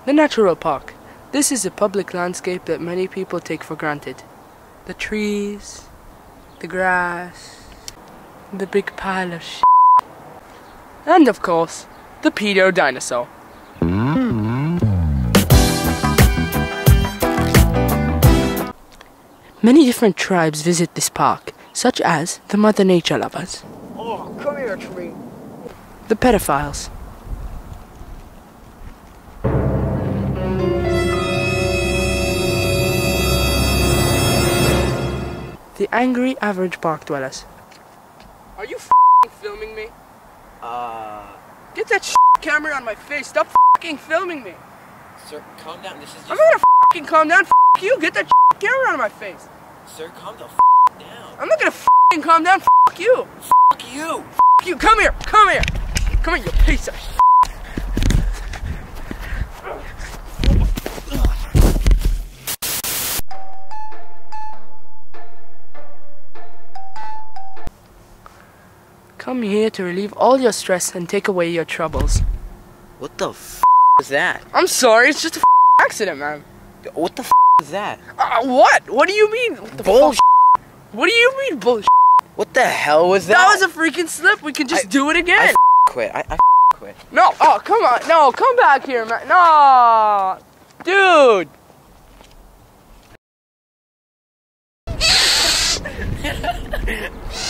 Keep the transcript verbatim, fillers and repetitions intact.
The natural park. This is a public landscape that many people take for granted. The trees, the grass, the big pile of shit. And of course, the pedo dinosaur. Many different tribes visit this park, such as the Mother Nature lovers. Oh, come here, tree. The pedophiles. The angry average park dwellers. Are you f***ing filming me? Uh... Get that sh camera on my face. Stop f***ing filming me. Sir, calm down. This is just... I'm not gonna f***ing calm down. F*** you. Get that sh camera on my face. Sir, calm the f*** down. I'm not gonna f***ing calm down. F*** you. F*** you. F*** you. Come here. Come here. Come here, you piece of sh*. Come here to relieve all your stress and take away your troubles. What the f*** is that? I'm sorry, it's just a f accident, man. What the f*** is that? Uh, what? What do you mean? Bullshit. What do you mean bullshit? What the hell was that? That was a freaking slip. We can just I, do it again. I f quit. I, I f quit. No. Oh, come on. No, come back here, man. No. Dude.